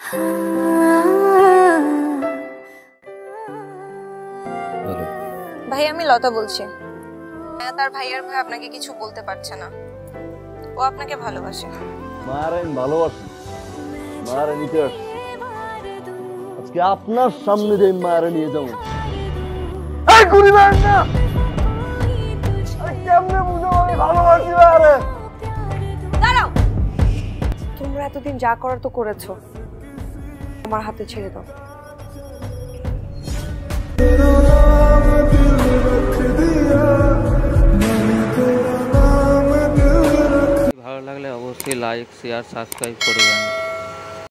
ভাই আমি লতা বলছি। তার ভাইয়ার ভাই আপনাকে কিছু বলতে পারছে না, ও আপনাকে ভালোবাসে। মারেন ভালোবাসেন, মারে নিতে আসছে। আজকে আপনার সামনে দিয়ে মারে নিয়ে যাবো। এই গুলি মারেন না, কেমনে বুঝো আমি ভালোবাসি মারে। দাঁড়াও, তোমরা এতদিন যা করার তো করেছো, আমার হাতে ছেড়ে দাও। ভালো লাগলে অবশ্যই লাইক শেয়ার সাবস্ক্রাইব করবেন।